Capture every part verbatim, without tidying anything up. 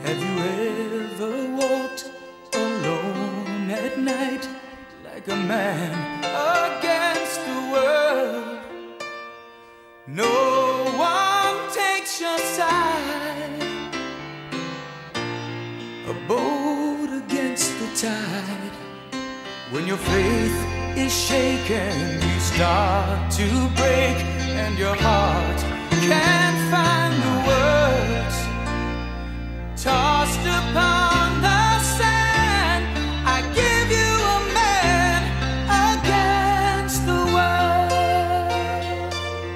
Have you ever walked alone at night like a man against the world? No one takes your side. A boat against the tide. When your faith is shaken, you start to break, and your heart can't find the words. Tossed upon the sand, I give you a man against the world.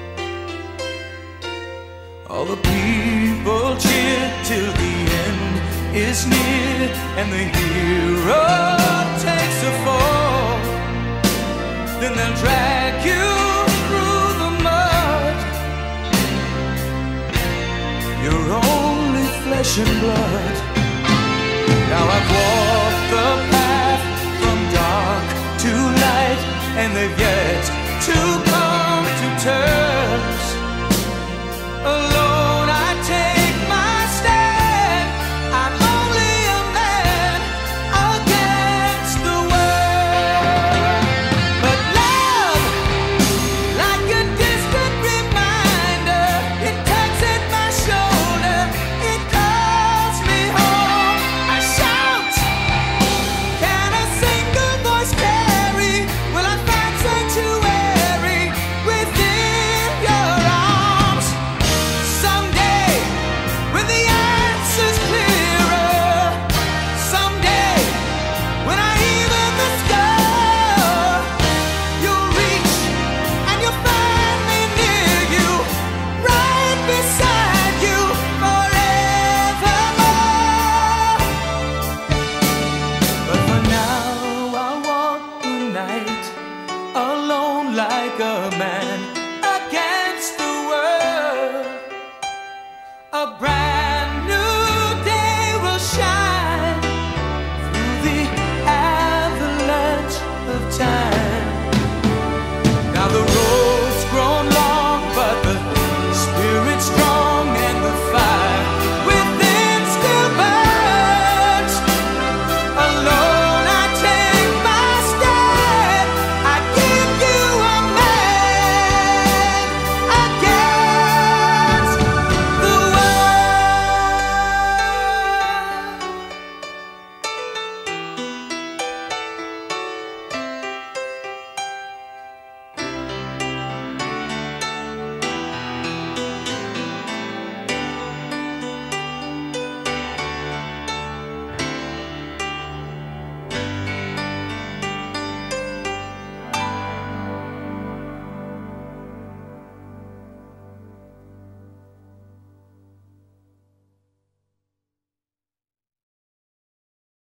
All the people cheer till the end is near, and the hero takes a fall. Then they'll drag you through the mud. You're only flesh and blood.